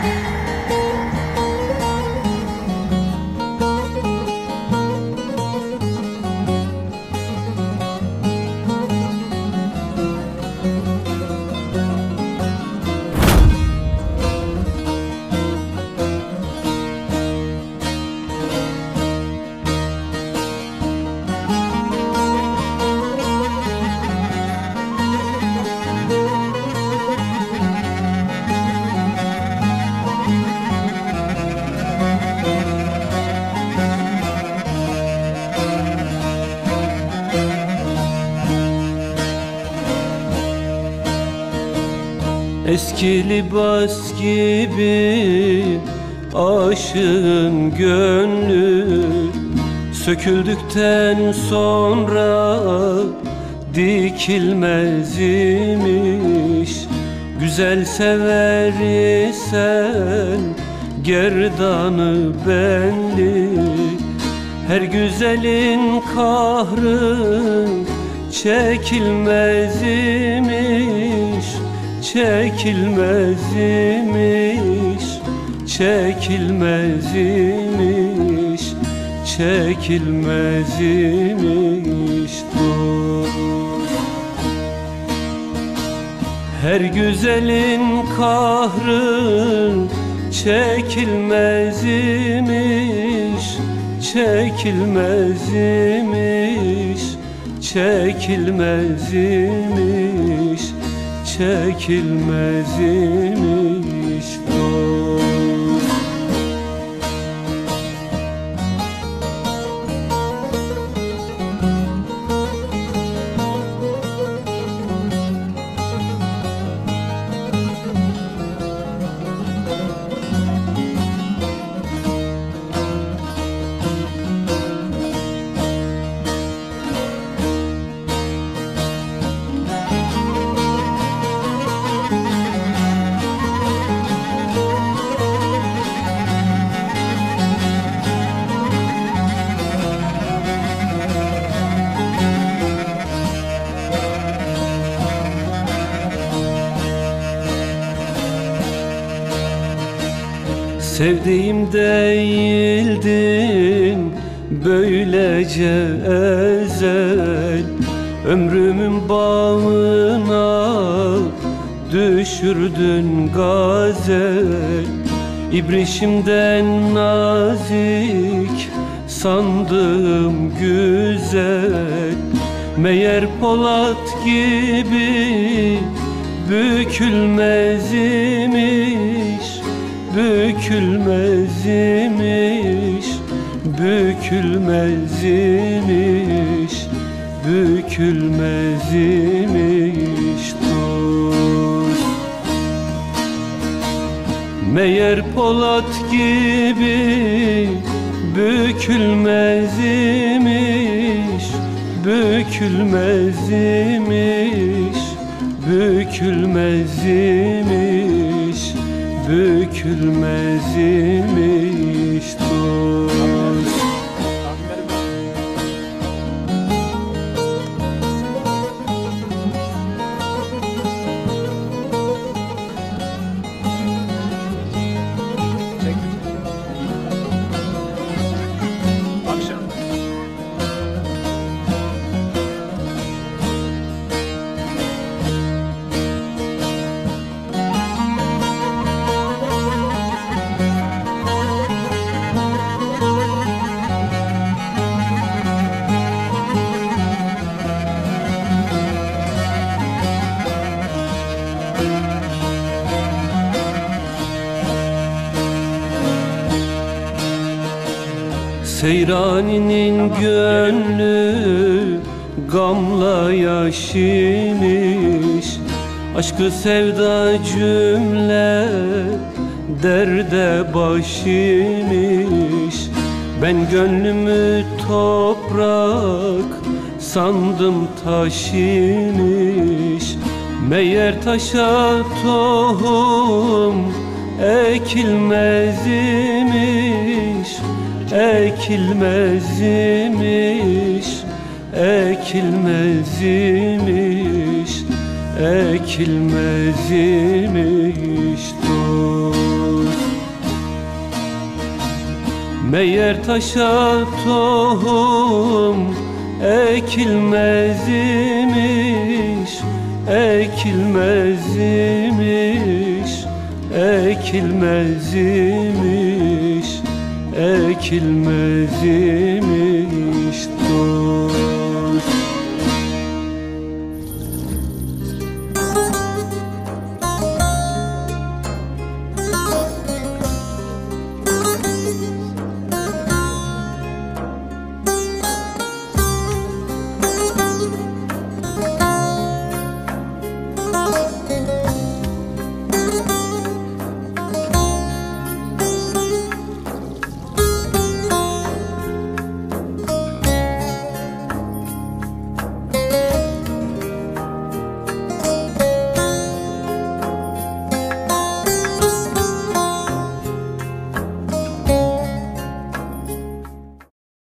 Eski libas gibi aşığın gönlü söküldükten sonra dikilmez imiş. Güzel sever isen gerdanı belli, her güzelin kahrı çekilmez imiş. Çekilmez imiş, çekilmez imiş, çekilmez imiş dost. Her güzelin kahrı çekilmez imiş, çekilmez imiş, çekilmez imiş, çekilmez imiş dost. Sevdiğim değildin böylece ezel, ömrümün bağına düşürdün gazel. İbrişimden nazik sandığım güzel, meğer Polat gibi bükülmez imiş. Bükülmez imiş, bükülmez imiş, bükülmez imiş dost. Meğer Polat gibi bükülmez imiş, bükülmez imiş, bükülmez imiş, bükülmez imiş dost. Seyrani'nin gönlü gamla yaşimiş, aşkı sevda cümle derde başimiş. Ben gönlümü toprak sandım taşimiş, meğer taşa tohum ekilmez imiş. Ekilmez imiş, ekilmez imiş, ekilmez imiş dost. Meğer taşa tohum ekilmez imiş, ekilmez imiş, ekilmez imiş, ekilmez imiş dost.